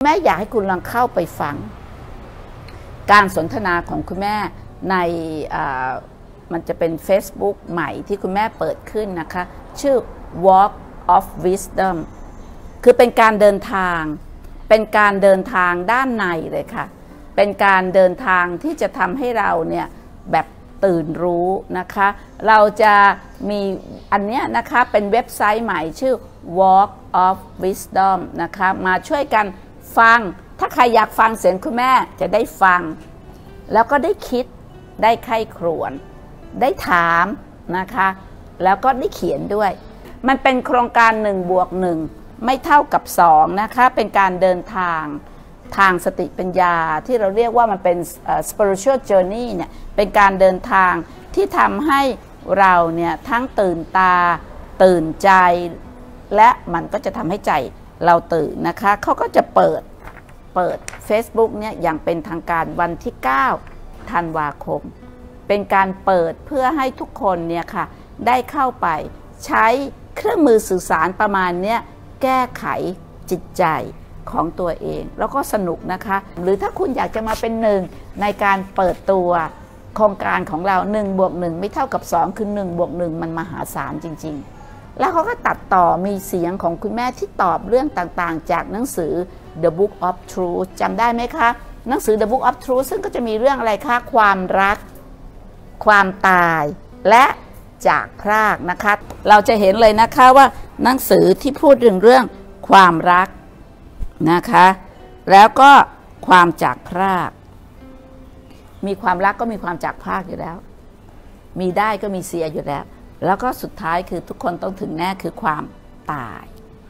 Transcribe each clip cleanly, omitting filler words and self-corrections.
ม่อยากให้คุณลองเข้าไปฟังการสนทนาของคุณแม่ในมันจะเป็น Facebook ใหม่ที่คุณแม่เปิดขึ้นนะคะชื่อ Walk of Wisdom คือเป็นการเดินทางด้านในเลยค่ะเป็นการเดินทางที่จะทำให้เราเนี่ยแบบตื่นรู้นะคะเราจะมีอันเนี้ยนะคะเป็นเว็บไซต์ใหม่ชื่อ Walk of Wisdom นะคะมาช่วยกันฟังถ้าใครอยากฟังเสียงคุณแม่จะได้ฟังแล้วก็ได้คิดได้ใคร่ครวญได้ถามนะคะแล้วก็ได้เขียนด้วยมันเป็นโครงการ1+1ไม่เท่ากับ2นะคะเป็นการเดินทางทางสติปัญญาที่เราเรียกว่ามันเป็น spiritual journey เนี่ยเป็นการเดินทางที่ทำให้เราเนี่ยทั้งตื่นตาตื่นใจและมันก็จะทำให้ใจเราตื่นนะคะเขาก็จะเปิด Facebook เนี่ยอย่างเป็นทางการวันที่9ธันวาคมเป็นการเปิดเพื่อให้ทุกคนเนี่ยค่ะได้เข้าไปใช้เครื่องมือสื่อสารประมาณนี้แก้ไขจิตใจของตัวเองแล้วก็สนุกนะคะหรือถ้าคุณอยากจะมาเป็นหนึ่งในการเปิดตัวโครงการของเรา1+1ไม่เท่ากับ2คือ1+1มันมหาศาลจริงๆแล้วเขาก็ตัดต่อมีเสียงของคุณแม่ที่ตอบเรื่องต่างๆจากหนังสือ The Book of Truth จำได้ไหมคะหนังสือ The Book of Truth ซึ่งก็จะมีเรื่องอะไรคะความรักความตายและจากพรากนะคะเราจะเห็นเลยนะคะว่าหนังสือที่พูดถึงเรื่องความรักนะคะแล้วก็ความจากพรากมีความรักก็มีความจากพรากอยู่แล้วมีได้ก็มีเสียอยู่แล้วแล้วก็สุดท้ายคือทุกคนต้องถึงแน่คือความตาย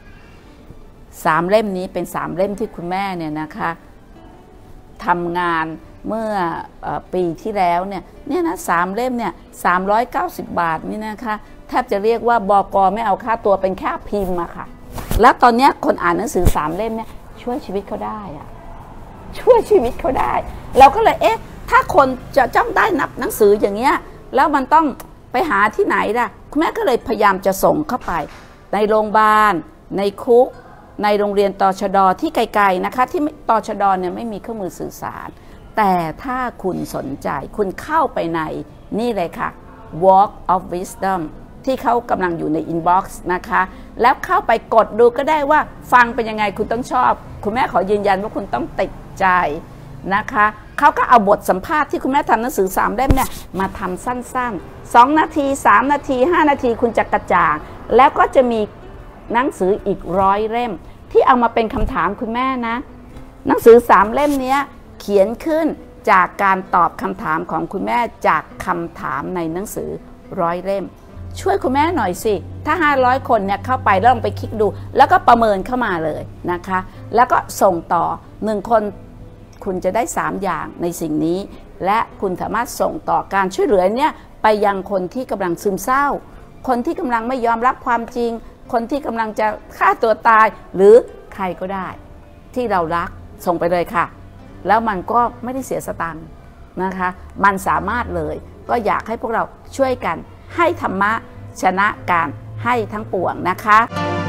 3 เล่มนี้เป็น3 เล่มที่คุณแม่เนี่ยนะคะทำงานเมื่อปีที่แล้วเนี่ยนะ3 เล่มเนี่ย390 บาทนี่นะคะแทบจะเรียกว่าบก.ไม่เอาค่าตัวเป็นแค่พิมพ์อะค่ะแล้วตอนนี้คนอ่านหนังสือ3 เล่มเนี่ยช่วยชีวิตเขาได้อะช่วยชีวิตเขาได้เราก็เลยถ้าคนจะจ้องได้นับหนังสืออย่างเงี้ยแล้วมันต้องไปหาที่ไหนล่ะคุณแม่ก็เลยพยายามจะส่งเข้าไปในโรงพยาบาลในคุกในโรงเรียนตชด.ที่ไกลๆนะคะที่ตชด.เนี่ยไม่มีเครื่องมือสื่อสารแต่ถ้าคุณสนใจคุณเข้าไปในนี่เลยค่ะ Walk of Wisdom ที่เขากำลังอยู่ในอินบ็อกซ์นะคะแล้วเข้าไปกดดูก็ได้ว่าฟังเป็นยังไงคุณต้องชอบคุณแม่ขอยืนยันว่าคุณต้องติดใจนะคะเขาก็เอาบทสัมภาษณ์ที่คุณแม่ทำหนังสือ3 เล่มเนี่ยมาทำสั้นๆ2 นาที3 นาที5 นาทีคุณจะกระจ่างแล้วก็จะมีหนังสืออีก100 เล่มที่เอามาเป็นคำถามคุณแม่นะหนังสือ3 เล่มนี้เขียนขึ้นจากการตอบคำถามของคุณแม่จากคำถามในหนังสือ100 เล่มช่วยคุณแม่หน่อยสิถ้า500 คนเนี่ยเข้าไปลองไปคลิกดูแล้วก็ประเมินเข้ามาเลยนะคะแล้วก็ส่งต่อ1 คนคุณจะได้3 อย่างในสิ่งนี้และคุณสามารถส่งต่อการช่วยเหลือเนี่ยไปยังคนที่กำลังซึมเศร้าคนที่กำลังไม่ยอมรับความจริงคนที่กำลังจะฆ่าตัวตายหรือใครก็ได้ที่เรารักส่งไปเลยค่ะแล้วมันก็ไม่ได้เสียสตังค์นะคะมันสามารถเลยก็อยากให้พวกเราช่วยกันให้ธรรมะชนะการให้ทั้งปวงนะคะ